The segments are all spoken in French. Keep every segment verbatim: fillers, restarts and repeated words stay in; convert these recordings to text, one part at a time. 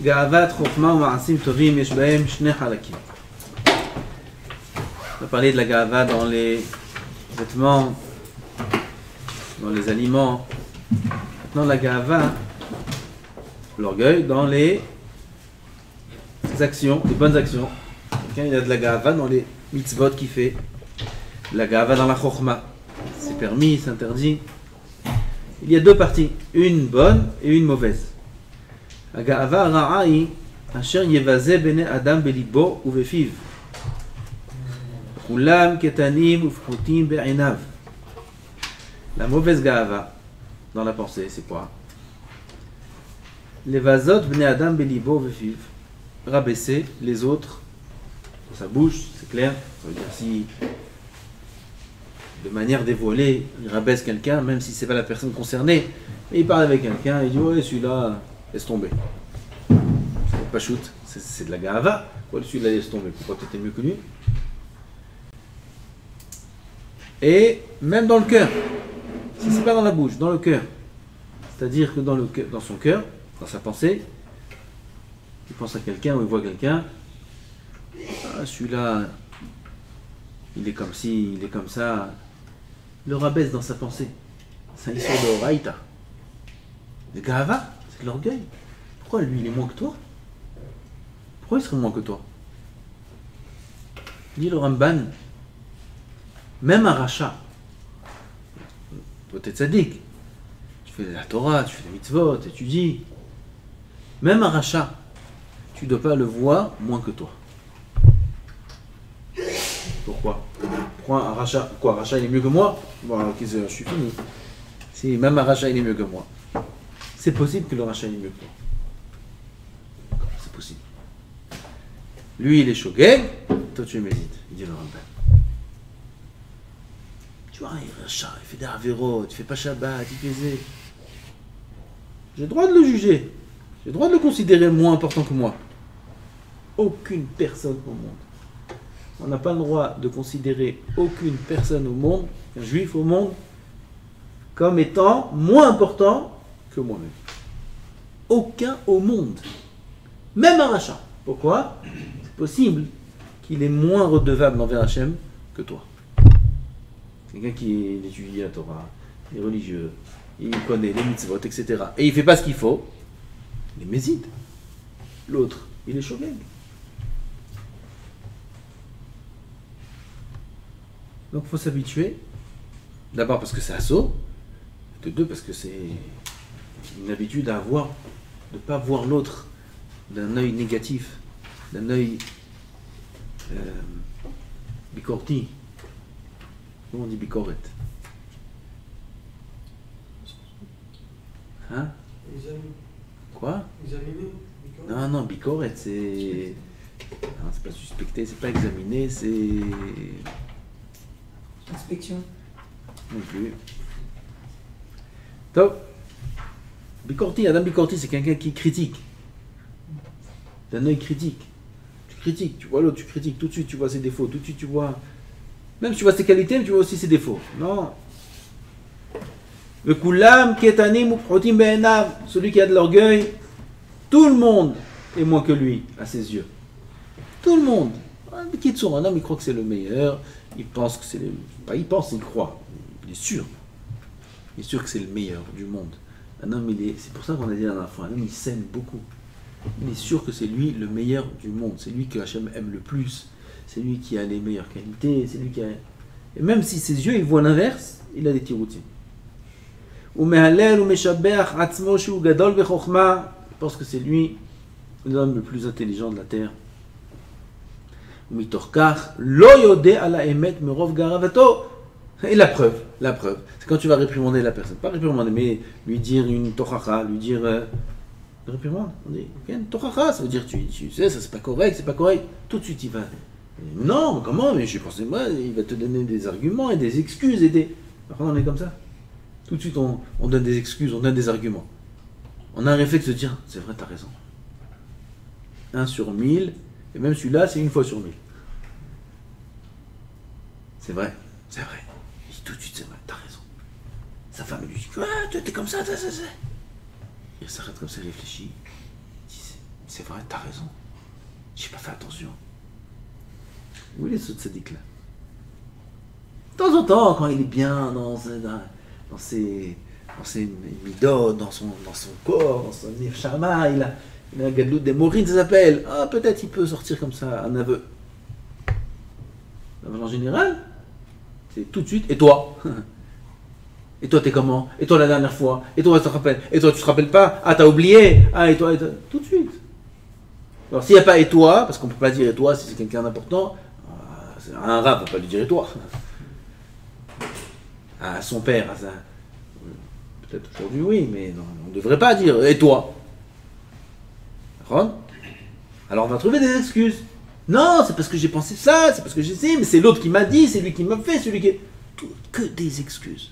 Ga'avat, Chokhmah ou Ma'asim Tovim, yesh bahem shnei halakim. On va parler de la Ga'ava dans les vêtements, dans les aliments. Maintenant, la Ga'ava, l'orgueil, dans les actions, les bonnes actions. Quelqu'un, il a de la Ga'ava dans les mitzvot qu'il fait. La Ga'ava dans la Chokhmah. C'est permis, c'est interdit. Il y a deux parties, une bonne et une mauvaise. La Ga'ava ra'ai, asher yevaze bene adam belibo uvefiv. Kulam ketanim ufrutim be'inav. La mauvaise Ga'ava dans la pensée, c'est quoi? Les vazot bene adam belibo uvefiv. Rabaisser les autres dans sa bouche, c'est clair. Ça veut dire si de manière dévoilée, il rabaisse quelqu'un, même si c'est pas la personne concernée, mais il parle avec quelqu'un, il dit ouais celui-là, laisse tomber. C'est pas shoot, c'est, c'est de la Ga'ava. Pourquoi celui-là laisse tomber? Pourquoi tu étais mieux que lui? Et même dans le cœur, si c'est pas dans la bouche, dans le cœur, c'est-à-dire que dans le cœur, dans son cœur, dans sa pensée, il pense à quelqu'un ou il voit quelqu'un, ah, celui-là, il est comme ci, il est comme ça, le rabaisse dans sa pensée. C'est une histoire de Oraïta. Le Ga'ava, c'est de l'orgueil. Pourquoi lui, il est moins que toi? Pourquoi il serait moins que toi? Dit le Ramban, même un rachat, peut-être sadique, tu fais la Torah, tu fais les mitzvot, tu étudies, même un rachat, tu ne dois pas le voir moins que toi. Pourquoi? Pourquoi un rachat? Quoi, un rachat il est mieux que moi? Bon, ok, je suis fini. Si même un rachat il est mieux que moi, c'est possible que le rachat il est mieux que toi. C'est possible. Lui il est shogeg, toi tu es médite. Il dit le Rambam. Tu vois, il est rachat, il fait des avéros, il fait pas Shabbat, il faisait. J'ai le droit de le juger. J'ai le droit de le considérer moins important que moi. Aucune personne au monde. On n'a pas le droit de considérer aucune personne au monde, un juif au monde, comme étant moins important que moi-même. Aucun au monde. Même un rachat. Pourquoi? C'est possible qu'il est moins redevable envers Hachem que toi. Quelqu'un qui étudie la Torah, il est religieux, il connaît les mitzvot, et cetera. Et il ne fait pas ce qu'il faut, il est méside. L'autre, il est shogeg. Donc il faut s'habituer, d'abord parce que c'est assaut, de deux parce que c'est une habitude à avoir, de ne pas voir l'autre d'un œil négatif, d'un œil euh, bicorti. Comment on dit bicoret? Hein? Quoi? Non, non, bicoret, c'est... Non, c'est pas suspecté, c'est pas examiné, c'est... Inspection. Non plus. Donc, Bicorti, Adam Bicorti, c'est quelqu'un qui critique. D'un œil critique. Tu critiques, tu vois l'autre, tu critiques, tout de suite tu vois ses défauts, tout de suite tu vois. Même si tu vois ses qualités, mais tu vois aussi ses défauts. Non. Le Kulam, Ketanim ou Protim Be'enav, celui qui a de l'orgueil, tout le monde est moins que lui, à ses yeux. Tout le monde. Un homme, il croit que c'est le meilleur. Il pense que c'est le... Bah, il pense, il croit. Il est sûr. Il est sûr que c'est le meilleur du monde. Un homme, il est... C'est pour ça qu'on a dit la dernière fois, un homme, il s'aime beaucoup. Il est sûr que c'est lui le meilleur du monde. C'est lui que Hachem aime le plus. C'est lui qui a les meilleures qualités. C'est lui qui a... Et même si ses yeux, ils voient l'inverse, il a des tiroutis. Il pense que c'est lui l'homme le plus intelligent de la terre. Et la preuve, la preuve, c'est quand tu vas réprimander la personne, pas réprimander, mais lui dire une tochacha, lui dire euh, réprimande, on dit une tochacha, ça veut dire tu, tu sais, ça c'est pas correct, c'est pas correct, tout de suite il va, non, comment, mais je pensais moi, il va te donner des arguments et des excuses et des, par contre on est comme ça, tout de suite on, on donne des excuses, on donne des arguments, on a un réflexe de dire, c'est vrai, t'as raison, un sur mille. Et même celui-là, c'est une fois sur mille. C'est vrai, c'est vrai. Il dit tout de suite, c'est vrai, t'as raison. Sa femme lui dit, ah, tu es comme ça, ça, ça, ça. Il s'arrête comme ça, il réfléchit. Il dit, c'est, c'est vrai, t'as raison. J'ai pas fait attention. Où il est ce tzaddik-là? De temps en temps, quand il est bien dans, dans ses, dans ses midot, dans son, dans son corps, dans son nefshama, il a, il a un gadlout des mourines, ça s'appelle. Ah, peut-être il peut sortir comme ça, un aveu. Mais en général, c'est tout de suite, et toi? Et toi, t'es comment? Et toi, la dernière fois? Et toi, tu te rappelles? Et toi, tu te rappelles pas? Ah, t'as oublié? Ah, et toi, et toi? Tout de suite. Alors, s'il n'y a pas et toi, parce qu'on ne peut pas dire et toi si c'est quelqu'un d'important, un rab ne va pas lui dire et toi. À son père, à sa... peut-être aujourd'hui oui, mais non, on ne devrait pas dire et toi. Alors on va trouver des excuses. Non, c'est parce que j'ai pensé ça, c'est parce que j'ai essayé, mais c'est l'autre qui m'a dit, c'est lui qui m'a fait, celui qui... Tout, que des excuses.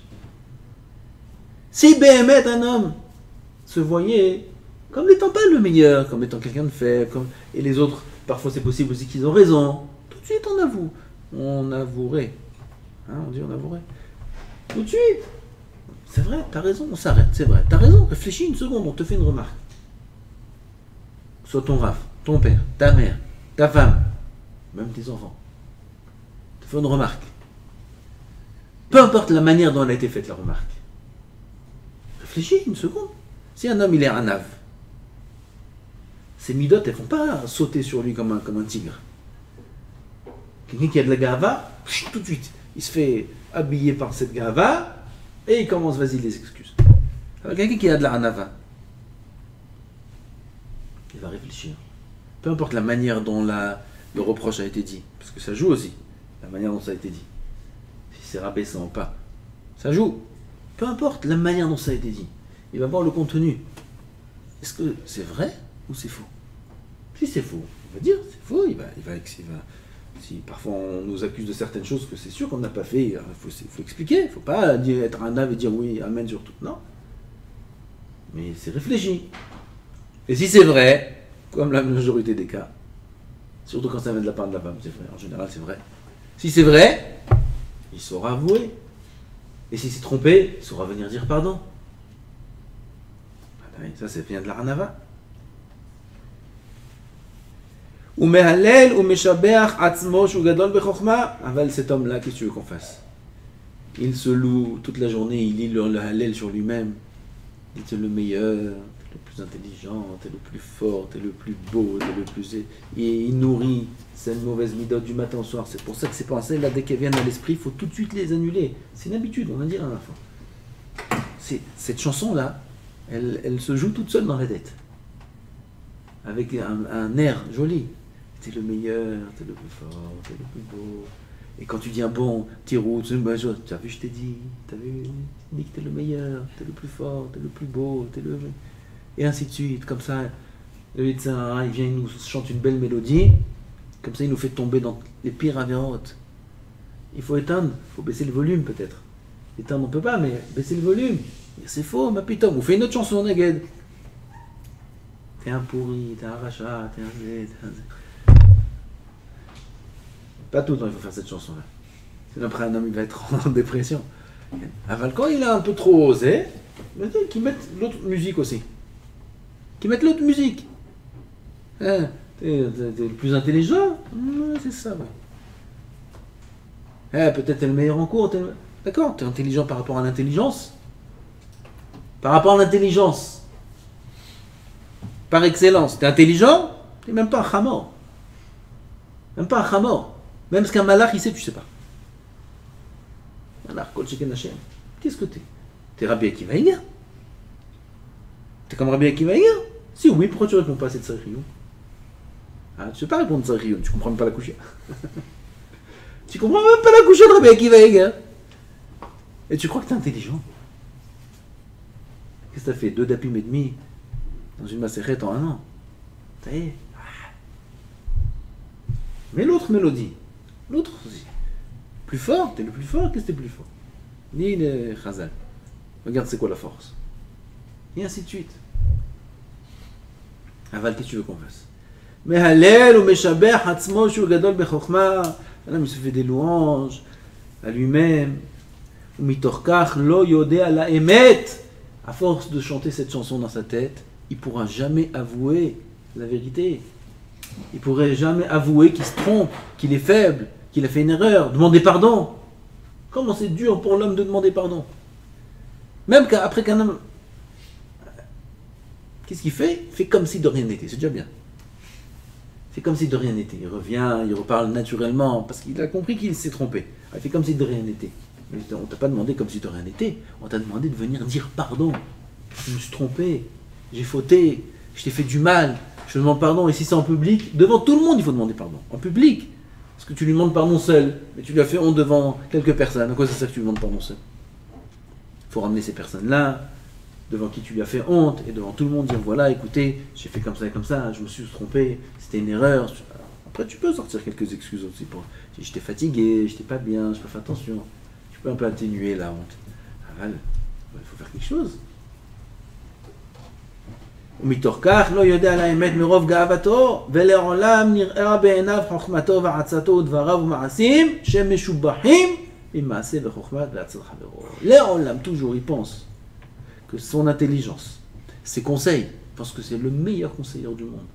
Si Béhémet, un homme, se voyait comme n'étant pas le meilleur, comme étant quelqu'un de faible, comme... et les autres, parfois c'est possible aussi qu'ils ont raison, tout de suite on avoue. On avouerait. Hein, on dit on avouerait. Tout de suite. C'est vrai, t'as raison, on s'arrête, c'est vrai. T'as raison, réfléchis une seconde, on te fait une remarque. Soit ton raf, ton père, ta mère, ta femme, même tes enfants, te fait une remarque. Peu importe la manière dont elle a été faite, la remarque. Réfléchis une seconde. Si un homme, il est un ave, ses midotes, elles ne font pas sauter sur lui comme un, comme un tigre. Quelqu'un qui a de la gava, tout de suite, il se fait habiller par cette gava et il commence, vas-y, les excuses. Alors, quelqu'un qui a de la hanava, il va réfléchir. Peu importe la manière dont la, le reproche a été dit, parce que ça joue aussi, la manière dont ça a été dit. Si c'est rabaissant ou pas, ça joue. Peu importe la manière dont ça a été dit, il va voir le contenu. Est-ce que c'est vrai ou c'est faux? Si c'est faux, il va dire c'est faux, il va, il va, il va si parfois on nous accuse de certaines choses que c'est sûr qu'on n'a pas fait, il faut, faut expliquer, il ne faut pas dire, être un ave et dire oui, amen sur tout, non. Mais c'est réfléchi. Et si c'est vrai, comme la majorité des cas, surtout quand ça vient de la part de la femme, c'est vrai, en général c'est vrai. Si c'est vrai, il saura avouer. Et s'il s'est trompé, il saura venir dire pardon. Ça, ça vient de la hanava. Ou mehalel ou meshabeach atzmo shu gadol bechokma. Aval, cet homme-là, qu'est-ce que tu veux qu'on fasse? Il se loue toute la journée, il lit le, le halel sur lui-même. Il est le meilleur, t'es le plus intelligent, t'es le plus fort, t'es le plus beau, t'es le plus... Et il nourrit cette mauvaise midote du matin au soir. C'est pour ça que ces pensées-là, dès qu'elles viennent à l'esprit, il faut tout de suite les annuler. C'est une habitude, on va dire à la fin. C'est, cette chanson-là, elle, elle se joue toute seule dans la tête. Avec un, un air joli. T'es le meilleur, t'es le plus fort, t'es le plus beau. Et quand tu dis un bon tirou, tu as vu, je t'ai dit, t'as vu, dis que t'es le meilleur, t'es le plus fort, t'es le plus beau, t'es le... Et ainsi de suite, comme ça, le médecin, il vient, il nous chante une belle mélodie, comme ça il nous fait tomber dans les pires avérotes. Il faut éteindre, il faut baisser le volume peut-être. Éteindre on peut pas, mais baisser le volume. C'est faux, ma putain, vous faites une autre chanson, Naged. T'es un pourri, t'es un rachat, t'es un zé, t'es un zé. Pas tout le temps il faut faire cette chanson-là. Sinon après un homme il va être en dépression. Aval, quand il a un peu trop osé, qu'ils mettent l'autre musique aussi. Qu'ils mettent l'autre musique. Hein, t'es, t'es, t'es le plus intelligent? Ouais, c'est ça, ouais. Eh, peut-être t'es le meilleur en cours. T'es... D'accord, t'es intelligent par rapport à l'intelligence. Par rapport à l'intelligence. Par excellence. T'es intelligent? T'es même pas un chamor. Même pas un chamor. Même ce qu'un malach, il sait, tu sais pas. Malach, kol sheken Hashem. Qu'est-ce que t'es? T'es Rabbi Akiva Eiger? T'es comme Rabbi Akiva Eiger? Si oui, pourquoi tu réponds pas à cette Tzariyun? Ah, tu sais pas répondre à Tzariyun, tu comprends même pas la coucher. Tu comprends même pas la coucher de Rabbi Akiva Eiger. Et tu crois que t'es intelligent? Qu'est-ce que t'as fait? Deux dapim et demi dans une macérette en un an. Ça y est. Mais l'autre mélodie, l'autre aussi. Plus fort, t'es le plus fort, qu'est-ce que t'es plus fort? Ni le Chazal. Regarde c'est quoi la force. Et ainsi de suite. Aval, qu'est-ce que tu veux qu'on fasse? Mais halel ou meshaber hatzmo shu gadol bechokma. L'homme il se fait des louanges à lui-même. Ou mitorkach lo yodea la emet. À force de chanter cette chanson dans sa tête, il ne pourra jamais avouer la vérité. Il ne pourrait jamais avouer qu'il se trompe, qu'il est faible, qu'il a fait une erreur, demander pardon. Comment c'est dur pour l'homme de demander pardon. Même après qu'un homme... Qu'est-ce qu'il fait? Il fait comme si de rien n'était, c'est déjà bien. Il fait comme si de rien n'était. Il revient, il reparle naturellement, parce qu'il a compris qu'il s'est trompé. Il fait comme si de rien n'était. Mais on ne t'a pas demandé comme si de rien n'était. On t'a demandé de venir dire pardon. Je me suis trompé, j'ai fauté, je t'ai fait du mal, je te demande pardon. Et si c'est en public, devant tout le monde, il faut demander pardon. En public. Parce que tu lui demandes pardon seul, mais tu lui as fait honte devant quelques personnes. À quoi c'est ça que tu lui demandes pardon seul? Il faut ramener ces personnes-là, devant qui tu lui as fait honte, et devant tout le monde dire voilà, écoutez, j'ai fait comme ça et comme ça, je me suis trompé, c'était une erreur. Après, tu peux sortir quelques excuses aussi pour j'étais fatigué, j'étais pas bien, je peux faire attention. Tu peux un peu atténuer la honte. Ah, il faut faire quelque chose. ומתוך כך לא יודע על האמת מרוב גאוותו ולעולם נראה בעיניו חוכמתו ועצתו ודבריו ומעשים שמשובחים ממעשה וחוכמת והצל חברו. לעולם, toujours, il pense que son intelligence, ses conseils, parce que c'est le meilleur conseiller du monde.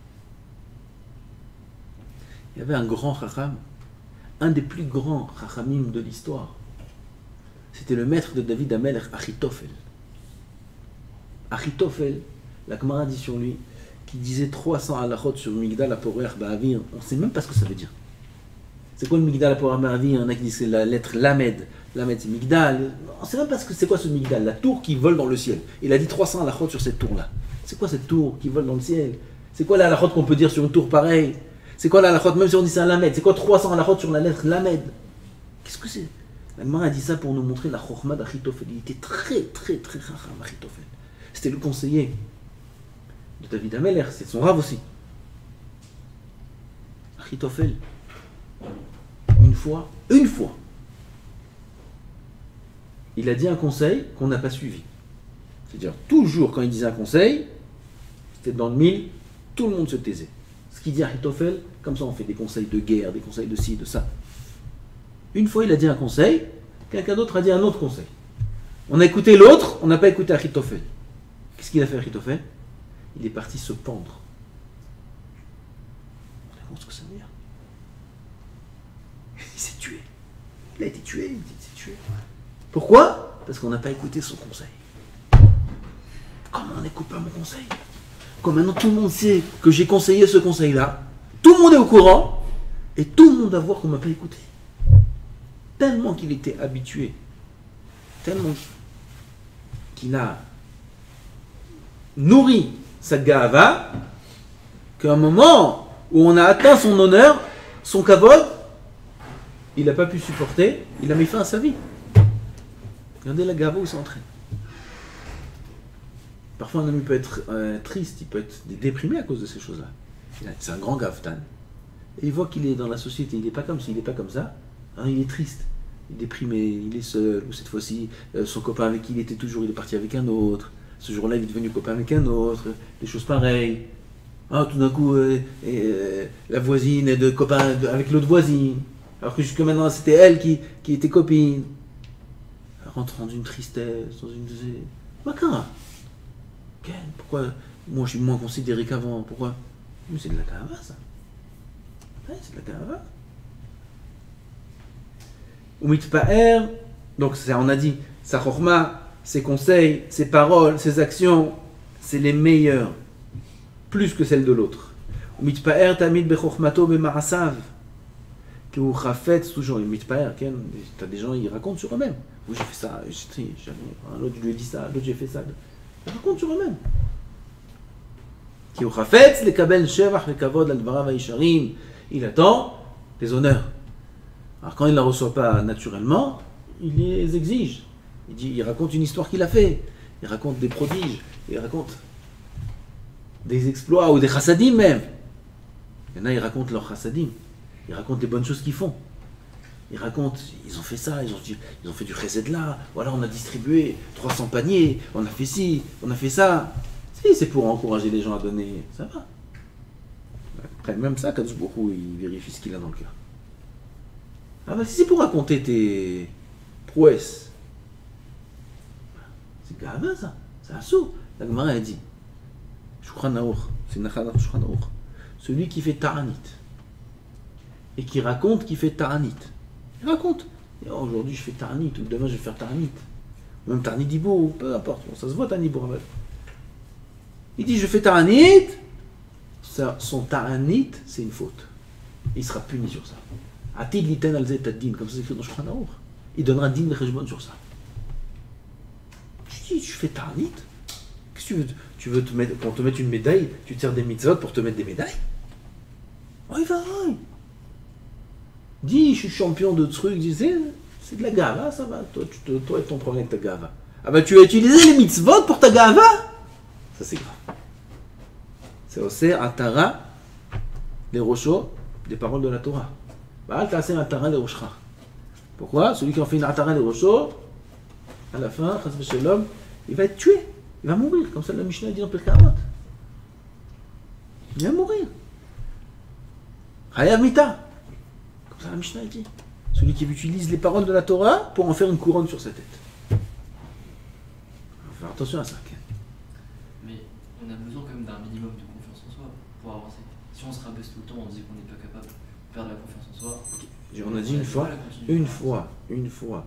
Il y avait un grand chacham, un des plus grands chachamim de l'histoire. C'était le maître de David Amelech, Achitophel. Achitophel, la Gemara dit sur lui, qui disait trois cents halachot sur Migdal Aporer Ba'avir. On ne sait même pas ce que ça veut dire. C'est quoi le Migdal Aporer Ba'avir? Il y en a qui disent que c'est la lettre Lamed. Lamed c'est Migdal. On ne sait même pas ce que c'est quoi ce Migdal, la tour qui vole dans le ciel. Il a dit trois cents halachot sur cette tour-là. C'est quoi cette tour qui vole dans le ciel? C'est quoi la halachot qu'on peut dire sur une tour pareille? C'est quoi la halachot, même si on dit c'est un Lamed? C'est quoi trois cents halachot sur la lettre Lamed? Qu'est-ce que c'est? La Gemara a dit ça pour nous montrer la chokhma d'Achitophel. Il était très très très chacham, Achitophel. C'était le conseiller de David Amelech, c'est son rave aussi. Achitophel, une fois, une fois, il a dit un conseil qu'on n'a pas suivi. C'est-à-dire, toujours quand il disait un conseil, c'était dans le mille, tout le monde se taisait. Ce qu'il dit Achitophel, comme ça on fait des conseils de guerre, des conseils de ci, de ça. Une fois il a dit un conseil, quelqu'un d'autre a dit un autre conseil. On a écouté l'autre, on n'a pas écouté Achitophel. Qu'est-ce qu'il a fait Achitophel? Il est parti se pendre. Vous savez ce que ça veut dire? Il s'est tué. Il a été tué, il s'est tué. Pourquoi? Parce qu'on n'a pas écouté son conseil. Comment on n'écoute pas mon conseil? Quand maintenant tout le monde sait que j'ai conseillé ce conseil-là, tout le monde est au courant, et tout le monde va voir qu'on ne m'a pas écouté. Tellement qu'il était habitué, tellement qu'il a nourri sa gava, qu'à un moment où on a atteint son honneur, son kavod, il n'a pas pu supporter, il a mis fin à sa vie. Regardez la gava où il s'entraîne. Parfois un homme peut être euh, triste, il peut être déprimé à cause de ces choses-là. C'est un grand gavtan. Et il voit qu'il est dans la société, il n'est pas comme ci, il n'est pas comme ça. Alors, il est triste, il est déprimé, il est seul, ou cette fois-ci, euh, son copain avec qui il était toujours, il est parti avec un autre. Ce jour-là, il est devenu copain avec un autre, des choses pareilles. Ah, tout d'un coup, euh, euh, la voisine est de copain de, avec l'autre voisine. Alors que jusque maintenant, c'était elle qui, qui était copine. Elle rentre dans une tristesse, dans une... Machin. Pourquoi moi je suis moins considéré qu'avant? Pourquoi? Mais c'est de la carava, ça. Ouais, c'est de la carava. Ou mitpa'er, donc ça, on a dit, sa chokhma, ses conseils, ses paroles, ses actions, c'est les meilleurs, plus que celles de l'autre. Ou mitpa'er tamid bechokhmato bema'asav, qui ou chafetz toujours. Mitpa'er, t'as des gens, ils racontent sur eux-mêmes. Oui, j'ai fait ça, j'ai, l'autre je lui ai dit ça, l'autre j'ai fait ça. Ils racontent sur eux-mêmes. Qui ou chafetz le kabel shevach le kavod al dvarav haisharim. Il attend les honneurs. Alors quand il ne la reçoit pas naturellement, il les exige. Il, dit, il raconte une histoire qu'il a fait. Il raconte des prodiges. Il raconte des exploits ou des chassadim même. Il y en a, ils racontent leurs chassadim. Ils racontent les bonnes choses qu'ils font. Ils racontent, ils ont fait ça, ils ont, ils ont fait du chesed là. Voilà, on a distribué trois cents paniers. On a fait ci, on a fait ça. Si, c'est pour encourager les gens à donner. Ça va. Après, même ça, Kadosh Baruch Hu, il vérifie ce qu'il a dans le cœur. Ah bah si c'est pour raconter tes prouesses, c'est grave ça, c'est un saut. La Gemara a dit, Shulchan Aruch, c'est une halakha Shulchan Aruch. Celui qui fait Ta'anit et qui raconte qu'il fait Ta'anit. Il raconte. Et, oh, aujourd'hui je fais Ta'anit, ou demain je vais faire Ta'anit. Ou même Ta'anit Dibour, ou peu importe. Bon, ça se voit Ta'anit Dibour. Il dit je fais Ta'anit. Ça, son Ta'anit, c'est une faute. Il sera puni sur ça. Atid liten al zet ad-din, comme ça c'est écrit dans Shulchan Aruch. Il donnera din vecheshbon sur ça. Tu dis, tu fais Ta'anit. Qu'est-ce que tu veux? Tu veux te mettre, pour te mettre une médaille, tu te sers des mitzvot pour te mettre des médailles? Oh, il va, oh. Dis, je suis champion de trucs, disais, c'est de la gava, ça va. Toi, tu te, toi et ton problème avec ta gava. Ah ben, tu vas utiliser les mitzvot pour ta gava? Ça, c'est grave. C'est aussi Atara, les rochos, des paroles de la Torah. Baal ta'aseh Atara les rochra. Pourquoi? Celui qui en fait une Atara les rochos, à la fin, chas v'shalom, il va être tué. Il va mourir, comme ça la Mishnah dit dans Pirkei Avot. Il va mourir. Hayav mita. Comme ça la Mishnah dit. Celui qui utilise les paroles de la Torah pour en faire une couronne sur sa tête. Il faut faire attention à ça. Mais on a besoin quand même d'un minimum de confiance en soi pour avancer. Si on se rabaisse tout le temps, on dit qu'on n'est pas capable de perdre la confiance en soi. Okay. On a dit une fois, une fois, une fois,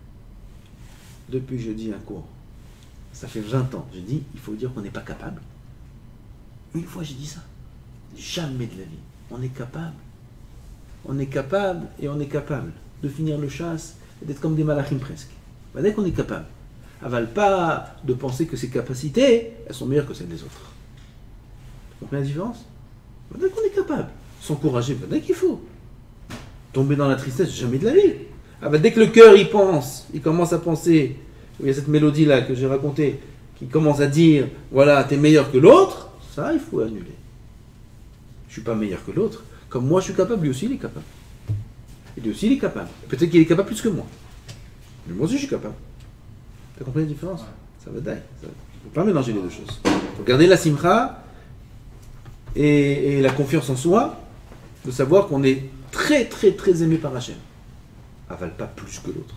depuis que je dis un cours, ça fait vingt ans, j'ai dit, il faut dire qu'on n'est pas capable. Une fois j'ai dit ça. Jamais de la vie. On est capable. On est capable et on est capable de finir le chasse et d'être comme des malachim presque. Ben, dès qu'on est capable. Avale pas de penser que ses capacités, elles sont meilleures que celles des autres. Vous comprenez la différence? Ben, dès qu'on est capable. S'encourager, ben, dès qu'il faut. Tomber dans la tristesse, jamais de la vie. Ah ben, dès que le cœur y pense, il commence à penser, il y a cette mélodie-là que j'ai racontée, qui commence à dire, voilà, t'es meilleur que l'autre, ça, il faut annuler. Je suis pas meilleur que l'autre. Comme moi, je suis capable, lui aussi, il est capable. Et lui aussi, il est capable. Peut-être qu'il est capable plus que moi. Mais moi aussi, je suis capable. Tu as compris la différence? Ça va d'ailleurs. Il ne faut pas mélanger les deux choses. Il faut garder la simcha et, et la confiance en soi, de savoir qu'on est très, très, très aimé par Hachem. Avale pas plus que l'autre.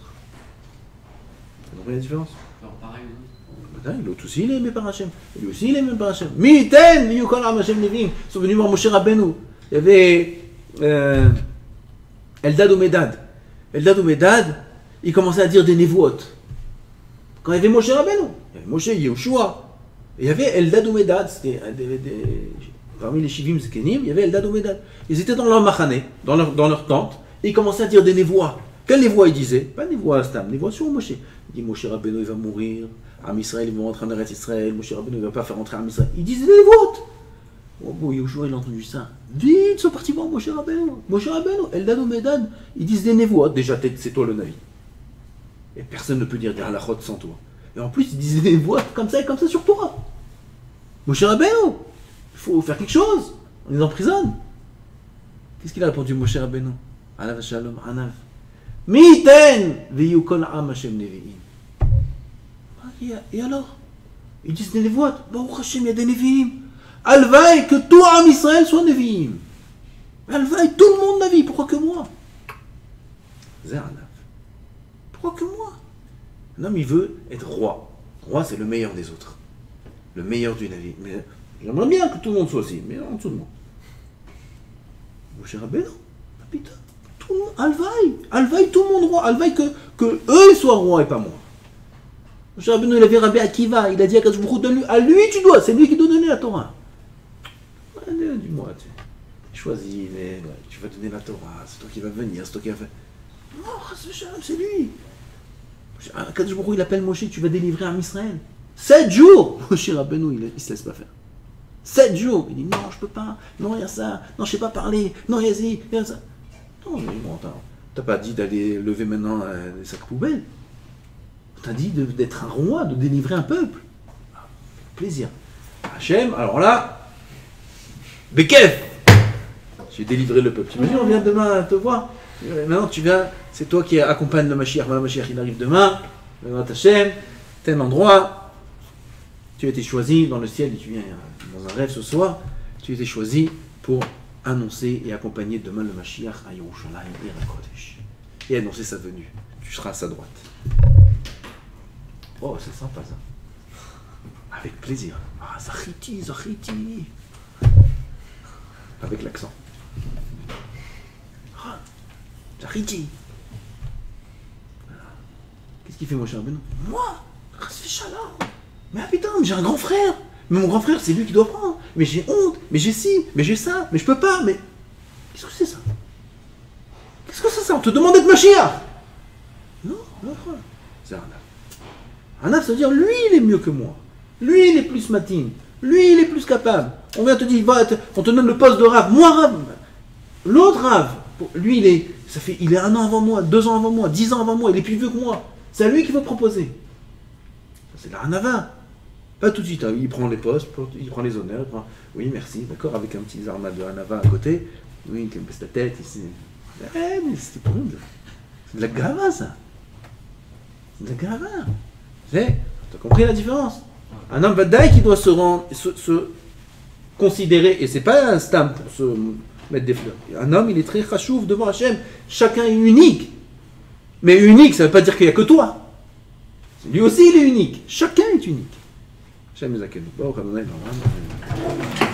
Tu as compris la différence? Alors, pareil aux autres. L'autre aussi, il est aimé par Hachem. Lui aussi, il est aimé par Hachem. Miten, miyukol am Hachem nevim. Ils sont venus voir Moshe Rabbeinu. Il y avait euh, Eldad ou Medad. Eldad ou Medad, il commençait à dire des névoot. Quand il y avait Moshe Rabbeinu, il y avait Moshe Yehoshua, et il y avait Eldad ou Medad, c'était des, des, parmi les Shivim Zkenim, il y avait Eldad ou Medad. Ils étaient dans leur machane, dans leur, dans leur tente, et ils commençaient à dire des névois. Quelles névois ils disaient? Pas névois à Stam, névois sur Moshe. Il dit Moshe Rabbeinu il va mourir, Am Israël ils vont rentrer en Eretz Israël, Moshe Rabbeinu il ne va pas faire rentrer Am Israël. Ils disaient des névoot. Oh bon, Yehoshua il a entendu ça. Vite, ils sont partis voir Moshe Rabbeinu. Moshe Rabbeinu, Eldad ou Medad, ils disent des névois. Déjà, c'est toi le Navi. Et personne ne peut dire des halachot sans toi. Et en plus, ils disaient des voix comme ça et comme ça sur toi. Moshe Rabbeinu, il faut faire quelque chose. On les emprisonne. Qu'est-ce qu'il a répondu, Moshe Rabbeinu? Anav shalom, anav. Miten veyukol am Hashem nevi'im. Et alors? Ils disent des voix. Baruch Hashem, il y a des nevi'im. Alvaï, que tout Am Israël soit nevi'im. Alvaï, tout le monde navi. Pourquoi que moi? Zé anav. Pourquoi que moi? Un homme, il veut être roi. Roi, c'est le meilleur des autres. Le meilleur du navire. Mais j'aimerais bien que tout le monde soit aussi, mais en dessous de moi. Moshe Rabbeinu, putain, tout le monde, Alvaï, Alvaï, tout le monde roi, Alvaï, que, que eux ils soient rois et pas moi. Moshe Rabbeinu, il avait Rabbi Akiva, il a dit à Kadosh Baruch Hu, donne-lui, à lui tu dois, c'est lui qui doit donner la Torah. Ouais, dis-moi, tu choisis, mais ouais, tu vas donner la Torah, c'est toi qui vas venir, c'est toi qui vas faire. Non, c'est lui. Kadosh Baruch Hu, il appelle Moshe, tu vas délivrer Am Israël. Sept jours. Moshe Rabbeinu, il, il se laisse pas faire. Sept jours. Il dit non, je peux pas. Non, il y a ça. Non, je sais pas parler. Non, il y a ci, il y a ça. Non, mais bon, t'as pas dit d'aller lever maintenant euh, les sacs poubelles. T'as dit d'être un roi, de délivrer un peuple. Ah, plaisir. Hachem, alors là, Bekef. J'ai délivré le peuple. T'imagines, on vient demain te voir. Maintenant, tu viens, c'est toi qui accompagne le Mashiach. Le Mashiach, il arrive demain. Le Hachem, tel endroit. Tu as été choisi dans le ciel, et tu viens dans un rêve ce soir. Tu as été choisi pour annoncer et accompagner demain le Mashiach à Yerushalayim et à Kodesh. Et annoncer sa venue. Tu seras à sa droite. Oh, c'est sympa ça. Ah Avec plaisir. Ah, Zachiti, Zachiti. Avec l'accent. Ah, Zachiti. Qu'est-ce qu'il fait, Moshe Rabbeinu? Moi, mais ah, putain, j'ai un grand frère. Mais mon grand frère, c'est lui qui doit prendre. Mais j'ai honte, mais j'ai ci, mais j'ai ça, mais je peux pas, mais... Qu'est-ce que c'est ça? Qu'est-ce que c'est ça? On te demande d'être Mashiach. Non, non, c'est un âme. Un âme, ça veut dire, lui, il est mieux que moi. Lui, il est plus matine. Lui, il est plus capable. On vient te dire, va, te, on te donne le poste de Rav. Moi, Rav. L'autre Rav, lui, il est, ça fait, il est un an avant moi, deux ans avant moi, dix ans avant moi, il est plus vieux que moi. C'est à lui qu'il faut proposer. Ça, c'est la Hanava. Pas tout de suite, hein. Il prend les postes, il prend les honneurs, il prend... Oui, merci, d'accord, avec un petit zarma de Hanava à côté. Oui, il me baisse la tête, ici. Eh, mais c'est pour nous. C'est de la gava, ça. C'est de la gava. Tu as compris la différence? Un homme Vadaï qui doit se, rendre, se, se considérer, et c'est pas un stam pour se mettre des fleurs. Un homme, il est très chachouf devant Hachem. Chacun est unique. Mais unique, ça ne veut pas dire qu'il n'y a que toi. Lui aussi, il est unique. Chacun est unique. Hachem Zakenu. Bon, comme on a